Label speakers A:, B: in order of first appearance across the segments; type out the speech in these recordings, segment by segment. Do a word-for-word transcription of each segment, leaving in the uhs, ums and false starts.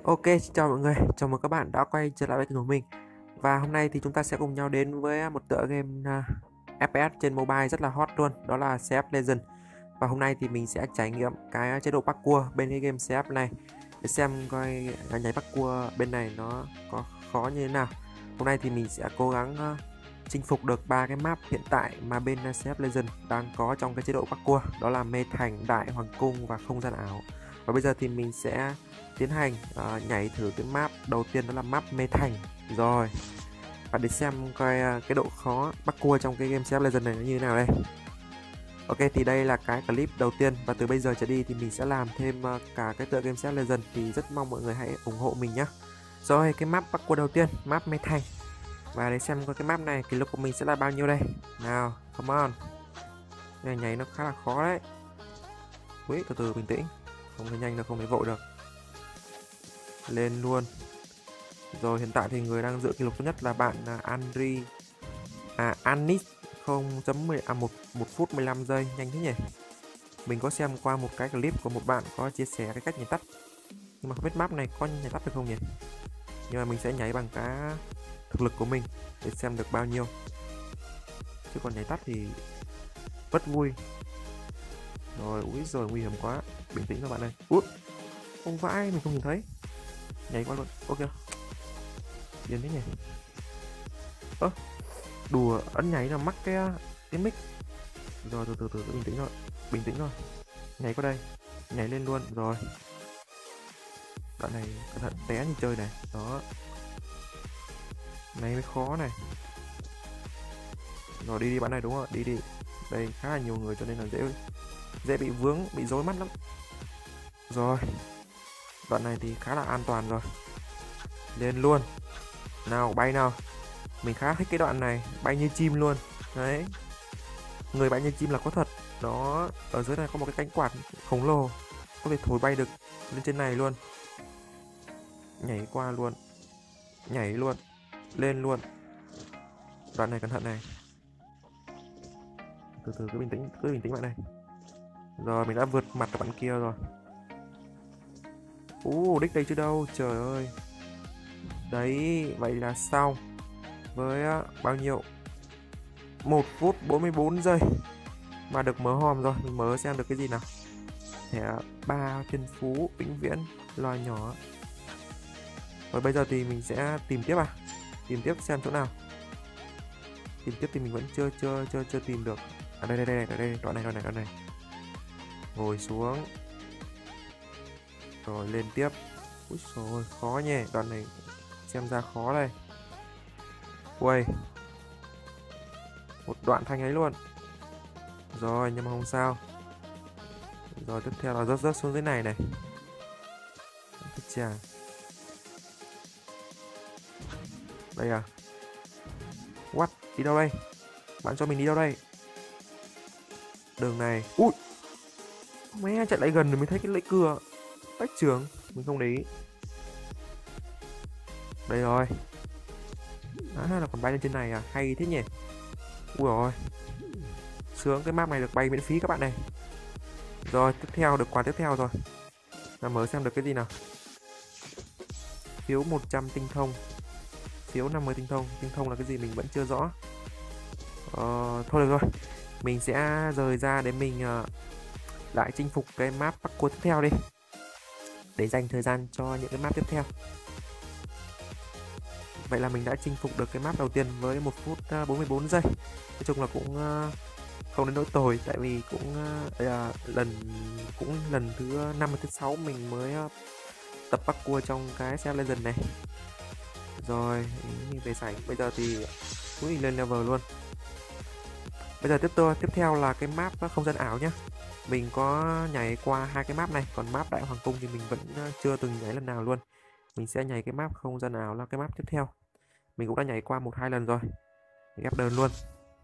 A: Ok, xin chào mọi người, chào mừng các bạn đã quay trở lại với kênh của mình. Và hôm nay thì chúng ta sẽ cùng nhau đến với một tựa game uh, ép pê ét trên mobile rất là hot luôn, đó là xê ép Legends. Và hôm nay thì mình sẽ trải nghiệm cái chế độ parkour bên cái game xê ép này để xem coi nhảy parkour bên này nó có khó như thế nào. Hôm nay thì mình sẽ cố gắng uh, chinh phục được ba cái map hiện tại mà bên uh, xê ép Legends đang có trong cái chế độ parkour, đó là Mê Thành, Đại Hoàng Cung và Không Gian Ảo. Và bây giờ thì mình sẽ tiến hành uh, nhảy thử cái map đầu tiên, đó là map Mê Thành rồi. Và để xem coi uh, cái độ khó parkour trong cái game xê ép Legends này nó như thế nào đây. Ok, thì đây là cái clip đầu tiên và từ bây giờ trở đi thì mình sẽ làm thêm uh, cả cái tựa game xê ép Legends, thì rất mong mọi người hãy ủng hộ mình nhé. Rồi, cái map parkour đầu tiên, map Mê Thành. Và để xem coi cái map này kỷ lục của mình sẽ là bao nhiêu đây. Nào, come on. Cái này nhảy nó khá là khó đấy. Ui, từ từ bình tĩnh, không thể nhanh được, không thể vội được. Lên luôn. Rồi, hiện tại thì người đang giữ kỷ lục tốt nhất là bạn uh, Andri à Anis không chấm mười à một một phút mười lăm giây, nhanh thế nhỉ. Mình có xem qua một cái clip của một bạn có chia sẻ cái cách nhảy tắt, nhưng mà không biết map này có nhảy tắt được không nhỉ. Nhưng mà mình sẽ nhảy bằng cái thực lực của mình để xem được bao nhiêu, chứ còn nhảy tắt thì rất vui. Rồi, úi rồi, nguy hiểm quá, bình tĩnh các bạn ơi. Út, không vãi, mình không nhìn thấy, nhảy qua luôn. Ok, điên thế nhỉ. Ơ, đùa, ấn nhảy là mắc cái cái mic. Rồi, từ từ từ bình tĩnh rồi, bình tĩnh rồi, nhảy qua đây, nhảy lên luôn. Rồi, đoạn này cẩn thận té như chơi này. Đó, này mới khó này. Rồi, đi đi bạn này, đúng rồi, đi đi. Đây khá là nhiều người cho nên là dễ dễ bị vướng, bị rối mắt lắm. Rồi, đoạn này thì khá là an toàn rồi, lên luôn. Nào, bay nào. Mình khá thích cái đoạn này, bay như chim luôn. Đấy, người bay như chim là có thật. Đó, ở dưới này có một cái cánh quạt khổng lồ, có thể thổi bay được lên trên này luôn. Nhảy qua luôn, nhảy luôn, lên luôn. Đoạn này cẩn thận này. Từ từ, cứ bình tĩnh, cứ bình tĩnh bạn này. Rồi, mình đã vượt mặt các bạn kia rồi. Ú, đích đây chứ đâu, trời ơi. Đấy, vậy là xong. Với uh, bao nhiêu? một phút bốn mươi bốn giây mà được mở hòm rồi. Mình mở xem được cái gì nào. Thẻ ba thiên phú vĩnh viễn loài nhỏ. Rồi bây giờ thì mình sẽ tìm tiếp à? Tìm tiếp xem chỗ nào. Tìm tiếp thì mình vẫn chưa chưa chưa chưa tìm được. À đây đây đây đây, đây đoạn này đoạn này đoạn này. Ngồi xuống. Rồi lên tiếp. Úi xồi, khó nhỉ, đoạn này xem ra khó đây. Ui, một đoạn thanh ấy luôn. Rồi, nhưng mà không sao. Rồi tiếp theo là rớt rớt xuống dưới này này. Chà. Đây à? What? Đi đâu đây? Bạn cho mình đi đâu đây? Đường này. Ui, mẹ, chạy lại gần rồi mới thấy cái lưỡi cưa tách trường, mình không để ý. Đây rồi. À, là còn bay lên trên này à? Hay thế nhỉ. Ui rồi, sướng, cái map này được bay miễn phí các bạn này. Rồi, tiếp theo được quà tiếp theo rồi. Là mở xem được cái gì nào. Phiếu một trăm tinh thông, phiếu năm mươi tinh thông. Tinh thông là cái gì mình vẫn chưa rõ. Ờ, thôi được rồi, mình sẽ rời ra để mình uh, lại chinh phục cái map parkour tiếp theo đi, để dành thời gian cho những cái map tiếp theo. Vậy là mình đã chinh phục được cái map đầu tiên với một phút bốn mươi bốn giây. Nói chung là cũng uh, không đến nỗi tồi, tại vì cũng uh, là lần cũng lần thứ năm thứ sáu mình mới uh, tập parkour trong cái xê ép Legends này. Rồi, mình về sảnh. Bây giờ thì ui, lên level luôn. Bây giờ tiếp theo tiếp theo là cái map không gian ảo nhá. Mình có nhảy qua hai cái map này, còn map Đại Hoàng Cung thì mình vẫn chưa từng nhảy lần nào luôn. Mình sẽ nhảy cái map không gian ảo là cái map tiếp theo. Mình cũng đã nhảy qua một hai lần rồi. Mình ghép đơn luôn.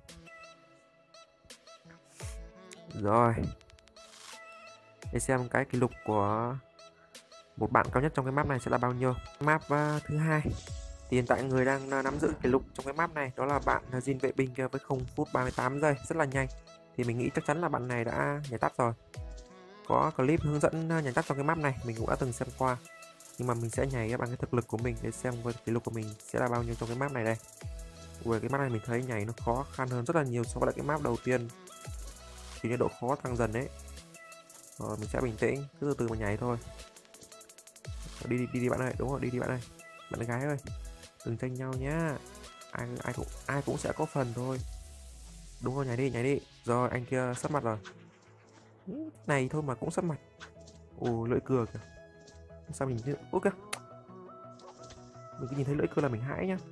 A: Rồi, để xem cái kỷ lục của một bạn cao nhất trong cái map này sẽ là bao nhiêu. Map uh, thứ hai thì hiện tại người đang uh, nắm giữ kỷ lục trong cái map này, đó là bạn uh, Jin vệ binh với không phút ba mươi tám giây, rất là nhanh. Thì mình nghĩ chắc chắn là bạn này đã nhảy tắt rồi. Có clip hướng dẫn uh, nhảy tắt trong cái map này, mình cũng đã từng xem qua. Nhưng mà mình sẽ nhảy bằng cái thực lực của mình để xem cái kỷ lục của mình sẽ là bao nhiêu trong cái map này đây. Ui, cái map này mình thấy nhảy nó khó khăn hơn rất là nhiều so với lại cái map đầu tiên, thì cái độ khó tăng dần đấy. Rồi mình sẽ bình tĩnh, cứ từ từ mà nhảy thôi. Đi đi đi, đi bạn ơi, đúng rồi, đi đi bạn ơi, bạn gái ơi, đừng tranh nhau nhá, ai ai cũng ai cũng sẽ có phần thôi. Đúng rồi, nhảy đi nhảy đi. Rồi anh kia sắp mặt rồi. Này thôi mà cũng sắp mặt. Ồ, lưỡi cưa kìa. Sao mình như út kìa, mình cứ nhìn thấy lưỡi cưa là mình hãi nhá.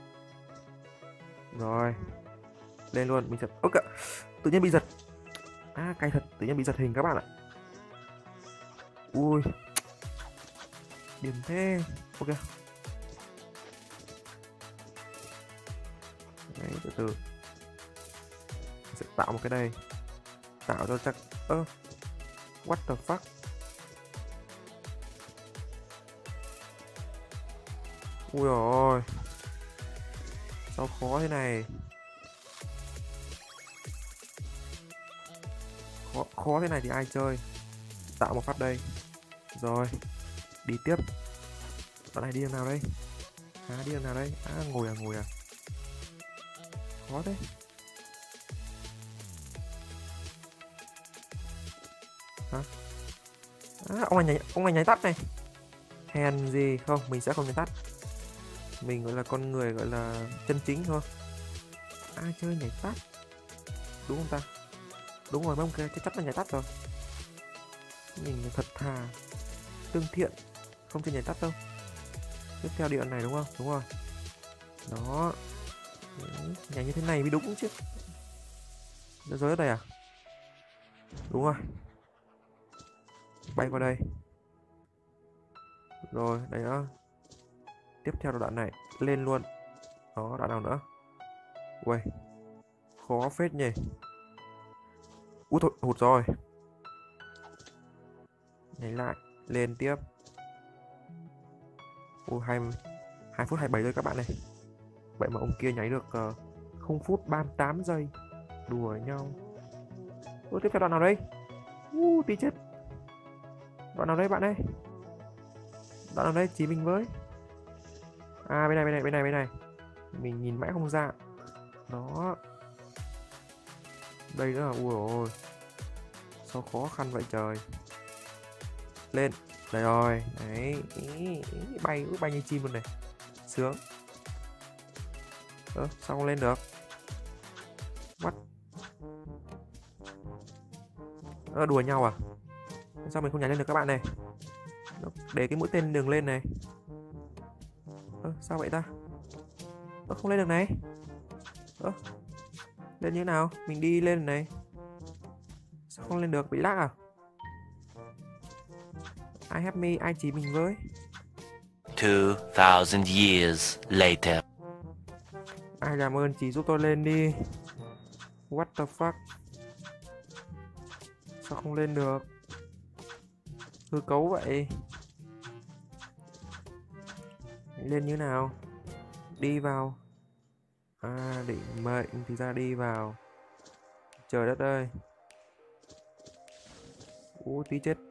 A: Rồi lên luôn, mình thật ốc kìa, tự nhiên bị giật. À cay thật, tự nhiên bị giật hình các bạn ạ. Ui điểm thế. Ok, đấy, từ từ mình sẽ tạo một cái đây, tạo cho chắc ơ uh, what the fuck. Ui rồi, sao khó thế này, khó, khó thế này thì ai chơi. Tạo một phát đây. Rồi đi tiếp. Đoạn này đi đường nào đây? À đi đường nào đây? À ngồi à ngồi à. Khó thế. Hả? À, ông này nhảy, ông này nhảy tắt này. Hèn gì không, mình sẽ không nhảy tắt. Mình gọi là con người gọi là chân chính thôi. Ai chơi nhảy tắt? Đúng không ta? Đúng rồi, mong kia chắc chắn là nhảy tắt rồi. Mình thật thà, tương thiện, không chơi nhảy tắt đâu. Tiếp theo điện này đúng không? Đúng rồi. Đó. Nhảy như thế này mới đúng chứ. Nó rơi ở đây à? Đúng rồi. Bay qua đây. Rồi, đấy đó. Tiếp theo là đoạn này, lên luôn. Đó, đoạn nào nữa? Ui, khó phết nhỉ. Ui thôi, hụt rồi. Nhảy lại, lên tiếp. Ui, hai, hai phút hai mươi bảy rồi các bạn này. Vậy mà ông kia nhảy được uh, không phút ba mươi tám giây. Đùa nhau. Ui, tiếp theo đoạn nào đây? Uh, tí chết. Đoạn nào đây bạn ơi? Đoạn nào đây, chỉ mình với. À bên này, bên này, bên này, bên này. Mình nhìn mãi không ra. Đó. Đây nữa là, ui ôi, sao khó khăn vậy trời. Lên. Đây rồi. Đấy. Ý, ý, bay, bay như chim luôn này. Sướng. Ơ, sao không lên được? What? Ơ, đùa nhau à? Sao mình không nhảy lên được các bạn này? Để cái mũi tên đường lên này. Ơ, sao vậy ta? Ơ, không lên được này. Ơ, lên như thế nào? Mình đi lên này. Sao không lên được? Bị lag à? Ai help me? Ai chỉ mình với?
B: two thousand years later.
A: Ai làm ơn chỉ giúp tôi lên đi. What the fuck? Sao không lên được? Hư cấu vậy. Lên như nào? Đi vào. À định mệnh thì ra đi vào. Trời đất ơi. Ú tí chết.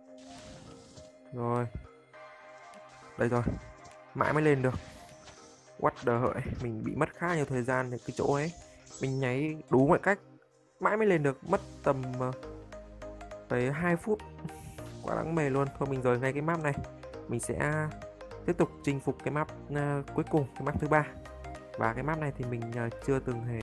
A: Rồi. Đây rồi. Mãi mới lên được. What the hợi. Mình bị mất khá nhiều thời gian để cái chỗ ấy. Mình nháy đủ mọi cách. Mãi mới lên được. Mất tầm tới hai phút. Quá đáng mề luôn. Thôi mình rời ngay cái map này. Mình sẽ tiếp tục chinh phục cái map uh, cuối cùng, cái map thứ ba. Và cái map này thì mình uh, chưa từng hề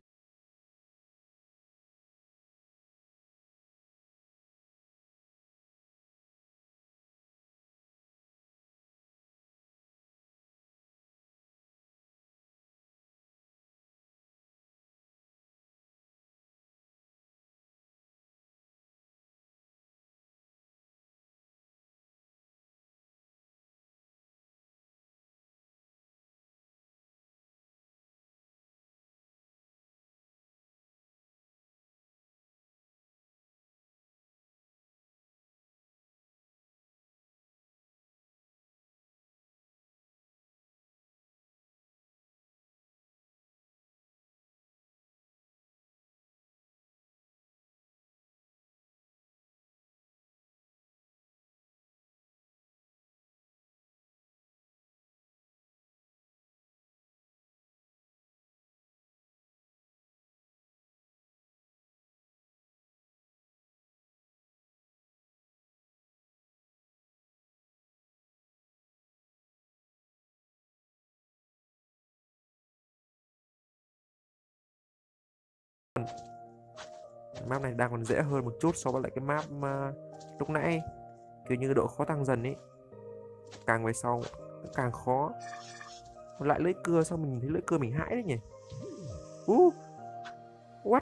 A: Map này đang còn dễ hơn một chút so với lại cái map mà lúc nãy, kiểu như độ khó tăng dần ấy, càng về sau càng khó. Lại lưỡi cưa, sao mình nhìn thấy lưỡi cưa mình hãi đấy nhỉ. uh, What?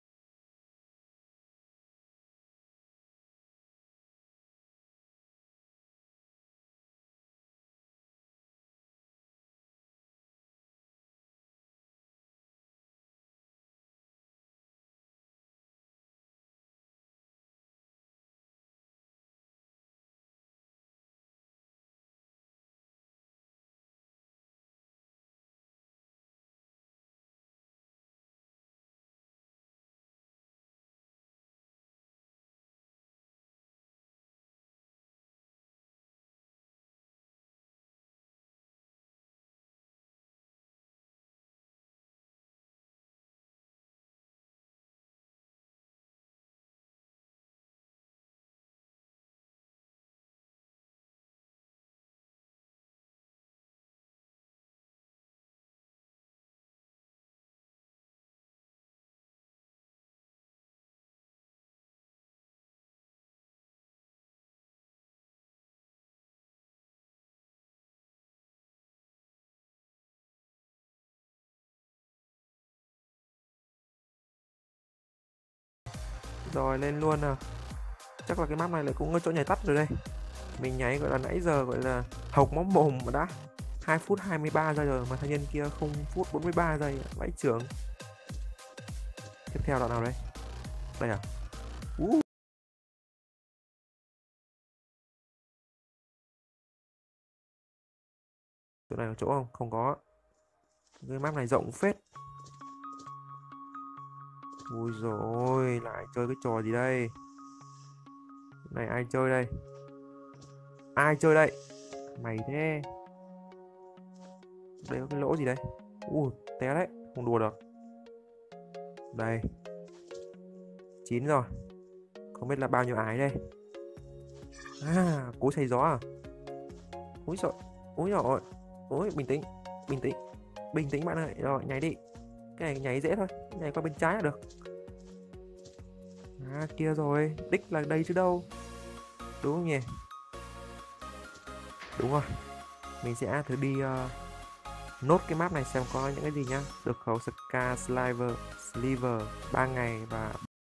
A: Rồi lên luôn nào. Chắc là cái map này lại cũng có chỗ nhảy tắt rồi đây. Mình nháy gọi là nãy giờ gọi là hộc máu mồm mà đã hai phút hai mươi ba giây rồi mà thanh niên kia không phút bốn mươi ba giây. Vãi trưởng. Tiếp theo đoạn nào đây? Đây à? uh. Chỗ này có chỗ không? Không có. Cái map này rộng phết. Ui rồi, lại chơi cái trò gì đây? Cái này ai chơi đây? Ai chơi đây? Mày thế. Đây có cái lỗ gì đây? Ui, té đấy, không đùa được. Đây. Chín rồi. Không biết là bao nhiêu ái đây. À, cố xay gió à? Úi rồi, úi rồi. Úi, bình tĩnh, bình tĩnh. Bình tĩnh bạn ơi, rồi nhảy đi. Cái này nhảy dễ thôi, nhảy qua bên trái là được. À, kia rồi, đích là đây chứ đâu. Đúng không nhỉ? Đúng rồi. Mình sẽ thử đi uh, nốt cái map này xem có những cái gì nhá. Được khẩu Ska Sliver Sliver ba ngày và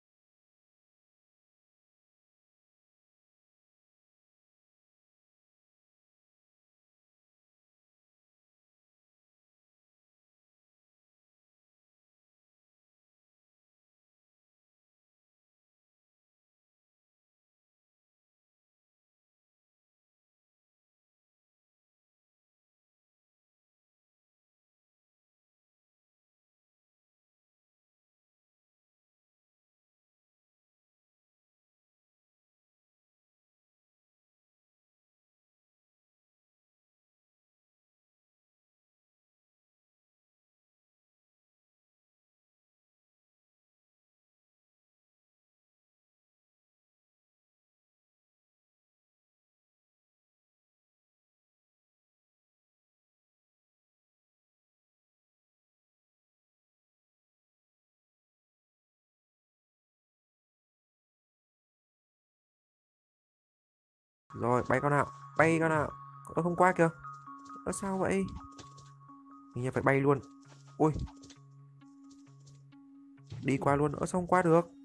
A: rồi bay con nào, bay con nào. Ơ không qua kìa. Ơ sao vậy? Mình phải bay luôn. Ui. Đi qua luôn nữa sao không qua được?